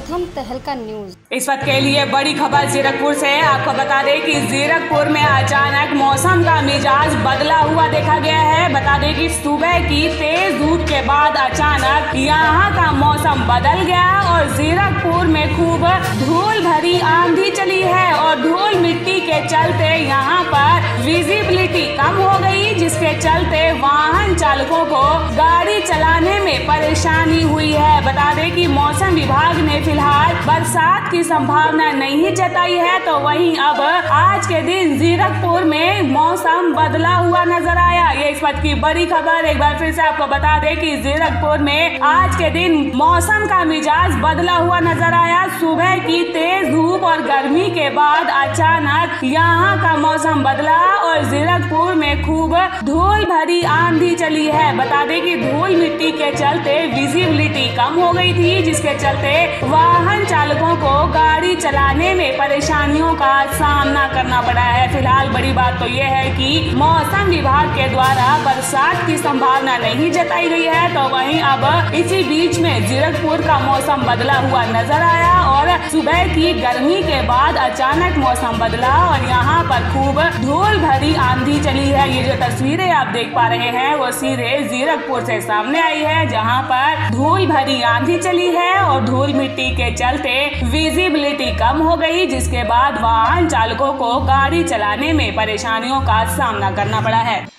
प्रथम तहलका न्यूज। इस वक्त के लिए बड़ी खबर जीरकपुर से। आपको बता दें कि जीरकपुर में अचानक मौसम का मिजाज बदला हुआ देखा गया है। बता दें कि सुबह की तेज धूप के बाद अचानक यहाँ का मौसम बदल गया और जीरकपुर में खूब धूल भरी आंधी चली है और धूल मिट्टी के चलते यहाँ पर विजिबिलिटी कम हो गई, जिसके चलते वाहन चालकों को गाड़ी चलाने में परेशानी हुई है। बता दें कि मौसम विभाग ने फिलहाल बरसात की संभावना नहीं जताई है, तो वहीं अब आज के दिन जीरकपुर में मौसम बदला हुआ नजर आया। ये इस वक्त की बड़ी खबर। एक बार फिर से आपको बता दें कि जीरकपुर में आज के दिन मौसम का मिजाज बदला हुआ नजर आया। सुबह की तेज धूप और गर्मी के बाद अचानक यहाँ का मौसम बदला और जीरकपुर में खूब धूल भरी आंधी चली है। बता दें कि धूल मिट्टी के चलते विजिबिलिटी कम हो गई थी, जिसके चलते वाहन चालकों को गाड़ी चलाने में परेशानियों का सामना करना पड़ा है। फिलहाल बड़ी बात तो ये है कि मौसम विभाग के द्वारा बरसात की संभावना नहीं जताई गई है, तो वहीं अब इसी बीच में जीरकपुर का मौसम बदला हुआ नजर आया और सुबह की गर्मी के बाद अचानक मौसम बदला और यहाँ पर खूब धूल भरी आंधी चली है। ये जो तस्वीरें आप देख पा रहे हैं वो सीधे जीरकपुर से सामने आई है, जहाँ पर धूल भरी आंधी चली है और धूल मिट्टी के चलते विजिबिलिटी कम हो गई, जिसके बाद वाहन चालकों को गाड़ी चलाने में परेशानियों का सामना करना पड़ा है।